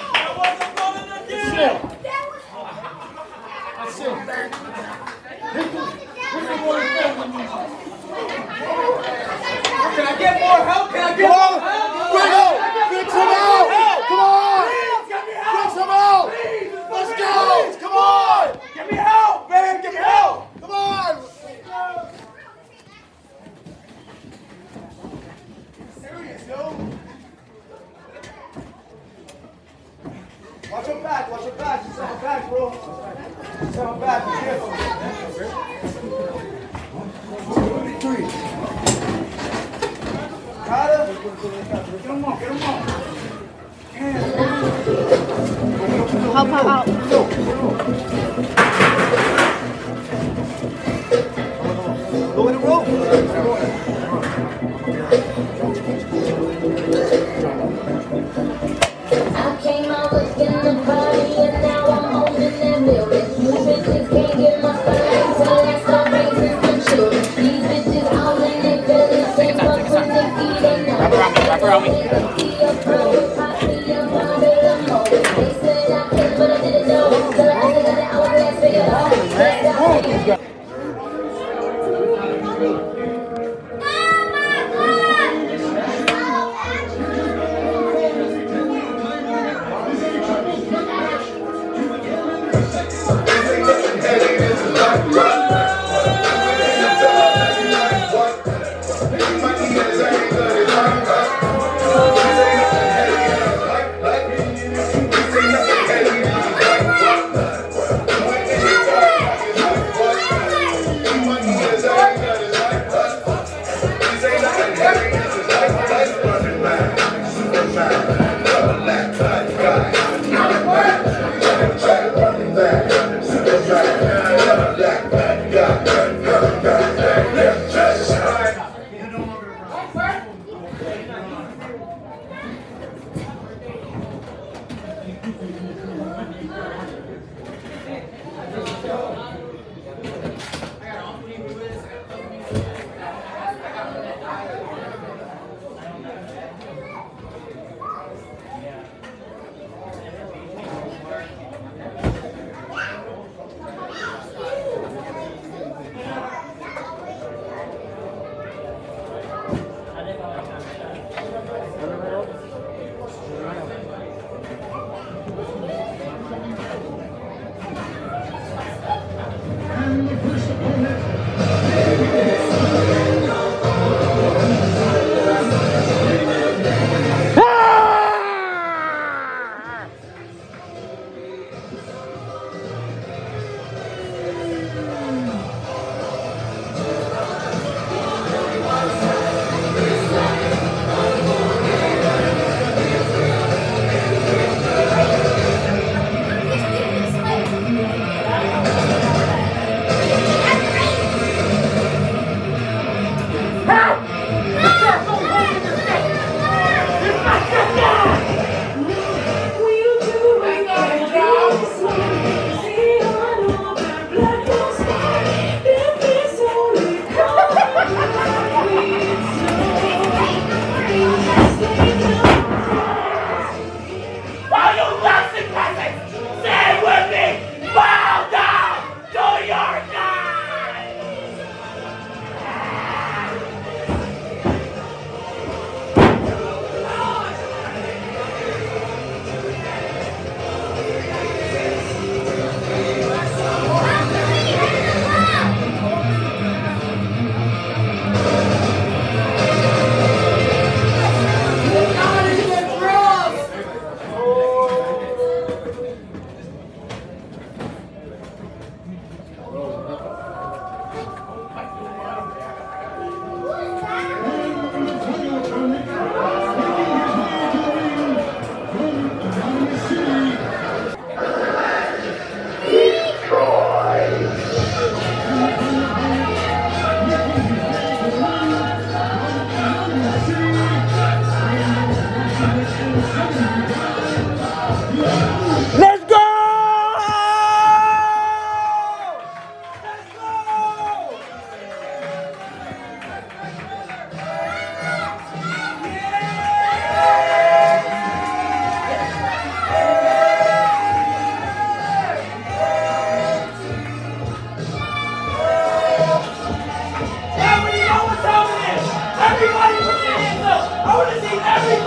That's it. That's it. Come on! Fix him out! Come on! Fix him out! Let's go! Come on! Give me help, man! Give me help! Come on! Serious, yo. Watch your back, watch your back. Just have a back, bro. Just have a back. Be careful. 1, 2, 3. Got him. Get him off, get him off. Help her out. Go in the rope. I came out looking the party and now I'm holding that building. You bitches can't get my spotlight till I start raising some children. These bitches howling and feeling safe up when they eat they know. Wrap around me. They said I could, but I didn't know. Till I actually got it, I was last figured out.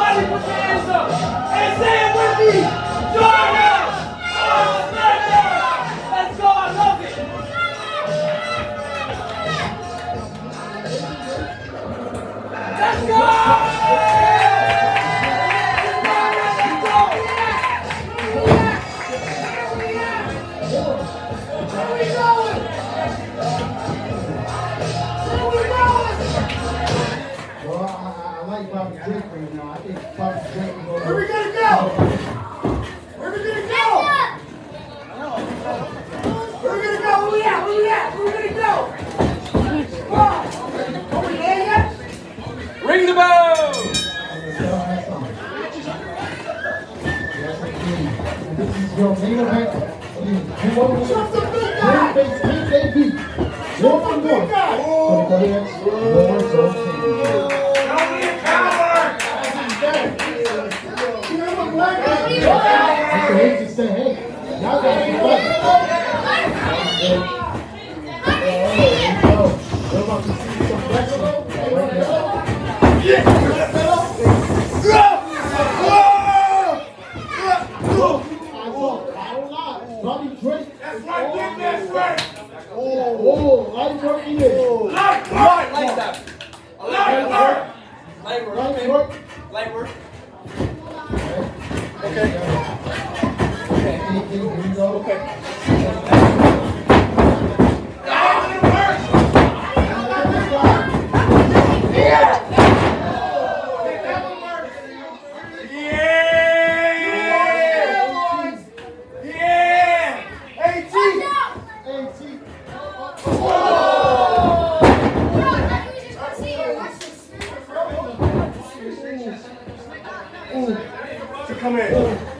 Everybody put your hands up and say it with me. Jordan! Let's go, I love it. Let's go! Well, I like Bobby Drake right now. I think Bobby Drake will go. Where we gonna go? Where we gonna go? Where we gonna go? Where we at? Where we at? Where we gonna go? Are we there yet? Ring the bell! This is your main event. What's the big guy? TKB. 1-1. For the X War Zone Championship. Don't be a coward! Mr. Hayes just said, hey, y'all gotta be fighting. We're about to see some wrestling right now. Bobby Drake. That's my big man strength! Oh, light work he is. Light work! Like that. Light work! Light work. Light work. Light work. Okay. Okay, here we go. Okay. Come here.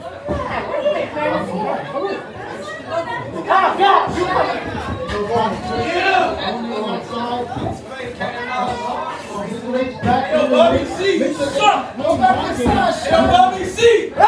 Yo, Bobby C! Suck! Yo, Bobby C! Ah!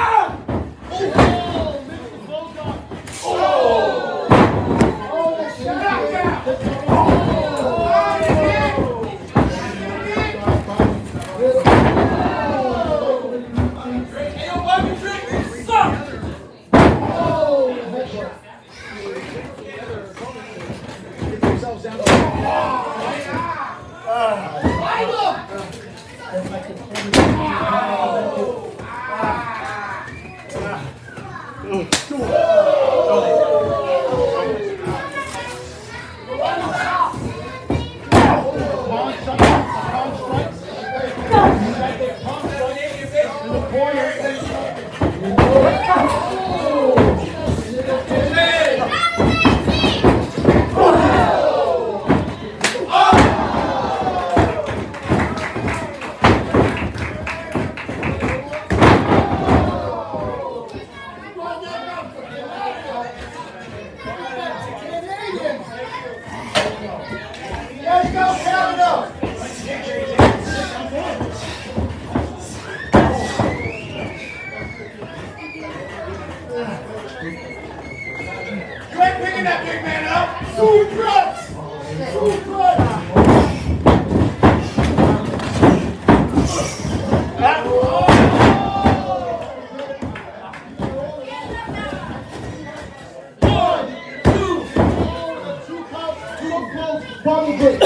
Bobby Drake.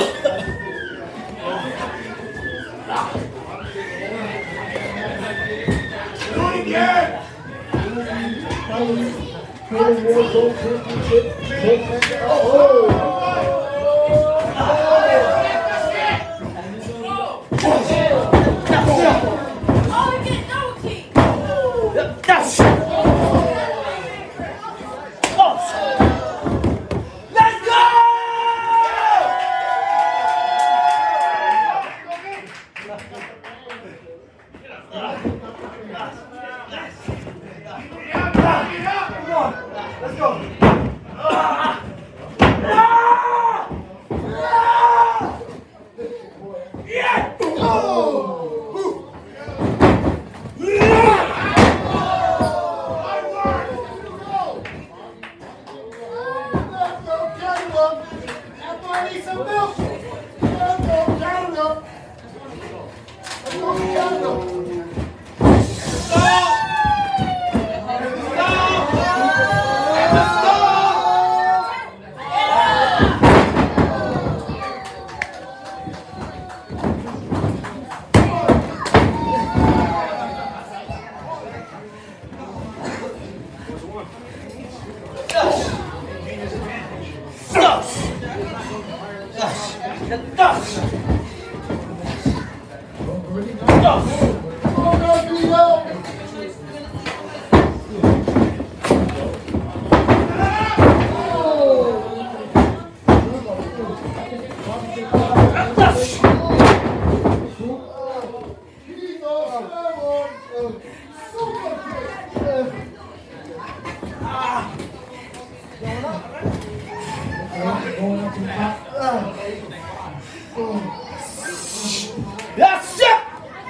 That's it!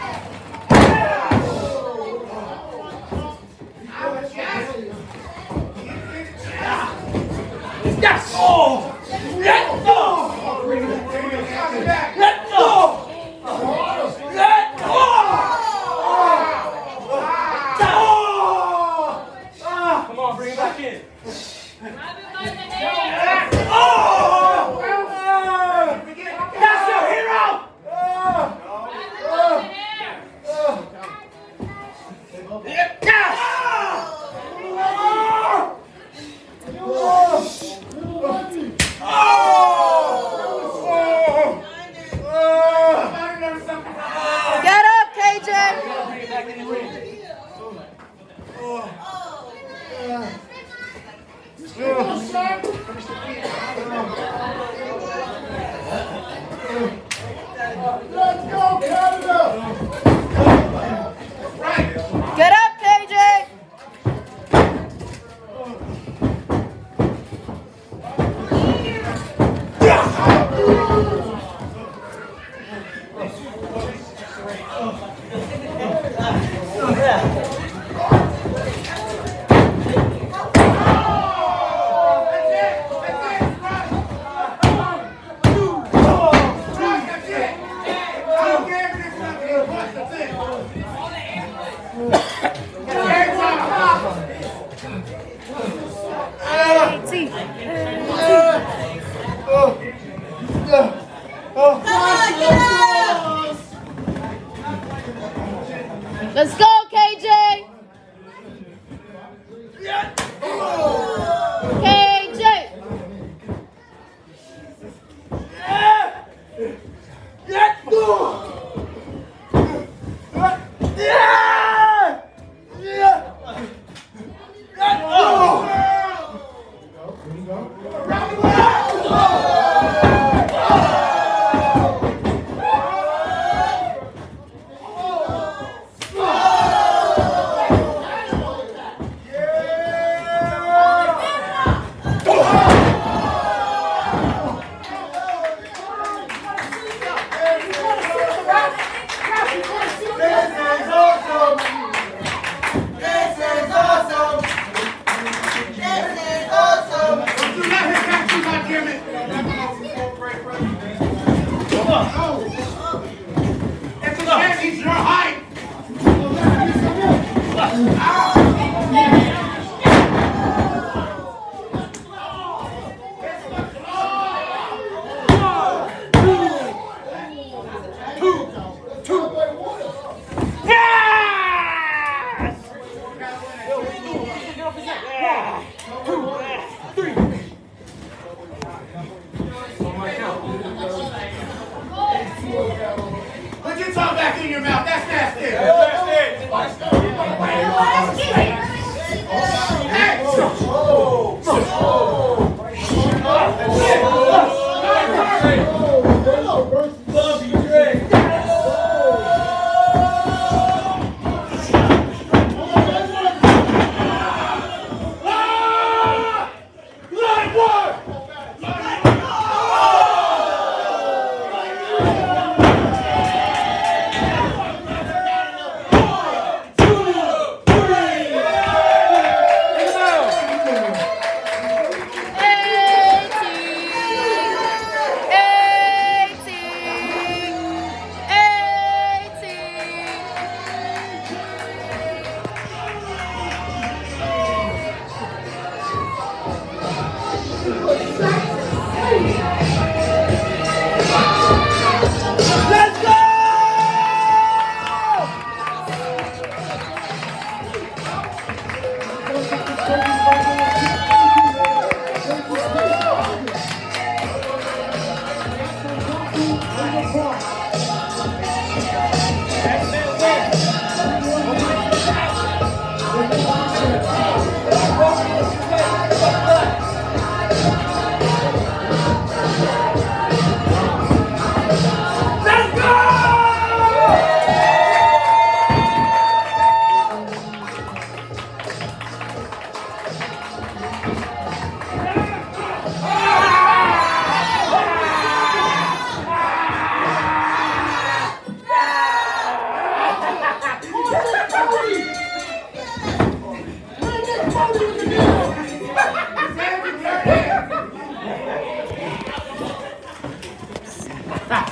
Yes! Oh! Let go! Let go! Let go! Come on, bring it back in. That's your hero! Get up, KJ. Let's go, Canada! Get up, KJ. Let's go, KJ. KJ. Put your tongue back in your mouth. That's nasty.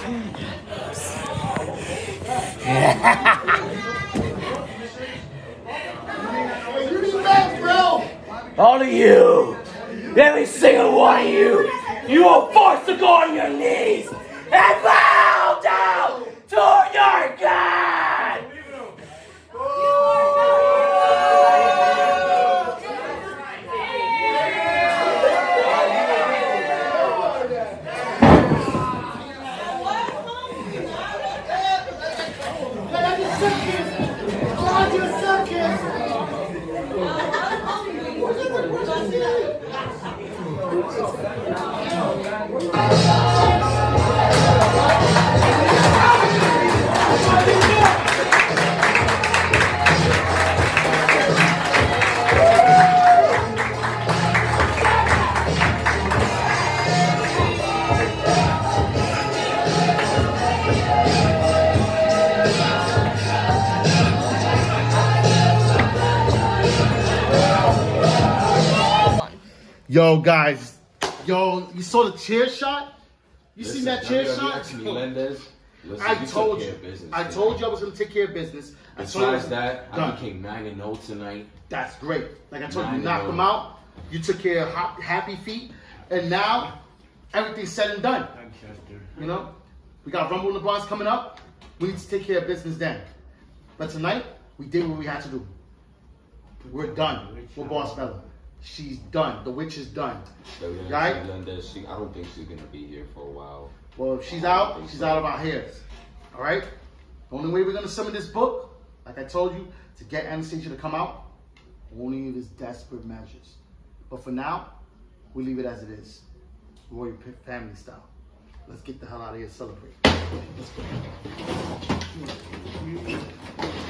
You need back, bro. All of you, every single one of you, you are forced to go on your knees and bow down to your God. Yo, guys. Yo, you saw the chair shot? You seen that chair shot? Melendez, I told you. I told you I was going to take care of business. Besides that, I became 9-0 tonight. That's great. Like I told you, you knocked them out. You took care of Happy Feet. And now, everything's said and done. You know? We got Rumble in the Bronx coming up. We need to take care of business then. But tonight, we did what we had to do. We're done with Boss Bella. She's done. The witch is done. Right? I don't think she's going to be here for a while. Well, if she's out, she's out of our hairs. All right? The only way we're going to summon this book, like I told you, to get Anastasia to come out, only if it's desperate measures. But for now, we leave it as it is. Royal family style. Let's get the hell out of here and celebrate. Let's go.